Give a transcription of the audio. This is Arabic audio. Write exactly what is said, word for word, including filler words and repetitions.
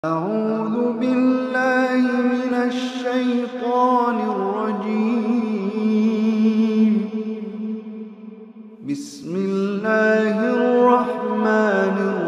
أعوذ بالله من الشيطان الرجيم. بسم الله الرحمن الرحيم.